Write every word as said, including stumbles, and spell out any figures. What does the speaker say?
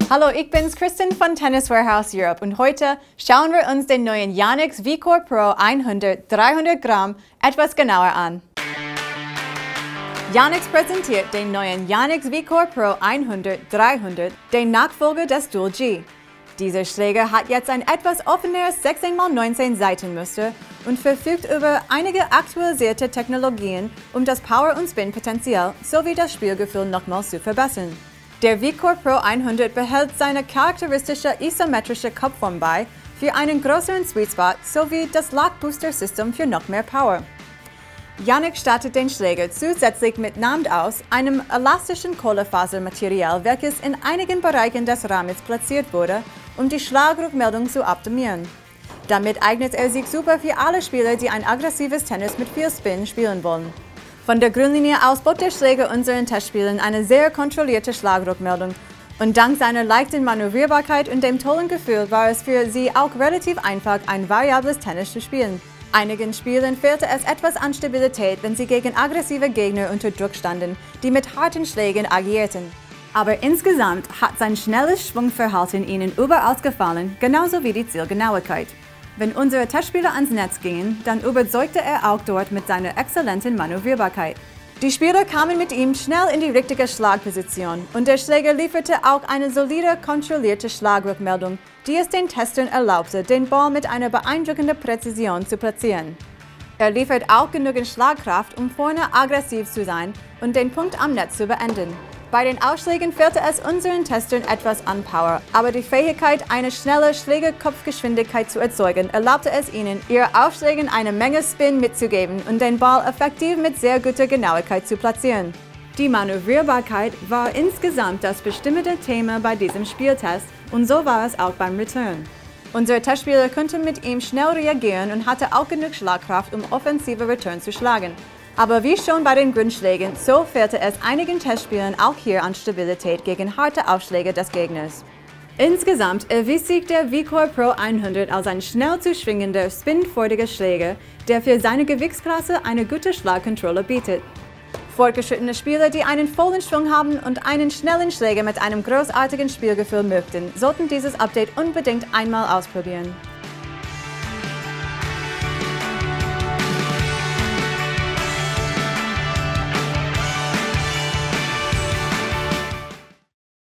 Hallo, ich bin's Kristen von Tennis Warehouse Europe und heute schauen wir uns den neuen Yonex V-Core Pro hundert dreihundert Gramm etwas genauer an. Yonex präsentiert den neuen Yonex V-Core Pro hundert dreihundert, den Nachfolger des Dual G. Dieser Schläger hat jetzt ein etwas offeneres sechzehn mal neunzehn Seitenmuster und verfügt über einige aktualisierte Technologien, um das Power- und Spin-Potenzial sowie das Spielgefühl nochmals zu verbessern. Der V-Core Pro hundert behält seine charakteristische isometrische Kopfform bei für einen größeren Sweet Spot sowie das Lock Booster System für noch mehr Power. Yonex stattet den Schläger zusätzlich mit N A M D aus, einem elastischen Kohlefasermaterial, welches in einigen Bereichen des Rahmens platziert wurde, um die Schlagrückmeldung zu optimieren. Damit eignet er sich super für alle Spieler, die ein aggressives Tennis mit viel Spin spielen wollen. Von der Grundlinie aus bot der Schläger unseren Testspielern eine sehr kontrollierte Schlagrückmeldung und dank seiner leichten Manövrierbarkeit und dem tollen Gefühl war es für sie auch relativ einfach, ein variables Tennis zu spielen. Einigen Spielern fehlte es etwas an Stabilität, wenn sie gegen aggressive Gegner unter Druck standen, die mit harten Schlägen agierten. Aber insgesamt hat sein schnelles Schwungverhalten ihnen überaus gefallen, genauso wie die Zielgenauigkeit. Wenn unsere Testspieler ans Netz gingen, dann überzeugte er auch dort mit seiner exzellenten Manövrierbarkeit. Die Spieler kamen mit ihm schnell in die richtige Schlagposition und der Schläger lieferte auch eine solide, kontrollierte Schlagrückmeldung, die es den Testern erlaubte, den Ball mit einer beeindruckenden Präzision zu platzieren. Er liefert auch genügend Schlagkraft, um vorne aggressiv zu sein und den Punkt am Netz zu beenden. Bei den Aufschlägen fehlte es unseren Testern etwas an Power, aber die Fähigkeit, eine schnelle Schlägerkopfgeschwindigkeit zu erzeugen, erlaubte es ihnen, ihren Aufschlägen eine Menge Spin mitzugeben und den Ball effektiv mit sehr guter Genauigkeit zu platzieren. Die Manövrierbarkeit war insgesamt das bestimmende Thema bei diesem Spieltest und so war es auch beim Return. Unser Testspieler konnte mit ihm schnell reagieren und hatte auch genug Schlagkraft, um offensive Return zu schlagen. Aber wie schon bei den Grundschlägen, so fehlte es einigen Testspielern auch hier an Stabilität gegen harte Aufschläge des Gegners. Insgesamt erwies sich der V-Core Pro hundert als ein schnell zu schwingender, spinfreudiger Schläger, der für seine Gewichtsklasse eine gute Schlagkontrolle bietet. Fortgeschrittene Spieler, die einen vollen Schwung haben und einen schnellen Schläger mit einem großartigen Spielgefühl möchten, sollten dieses Update unbedingt einmal ausprobieren.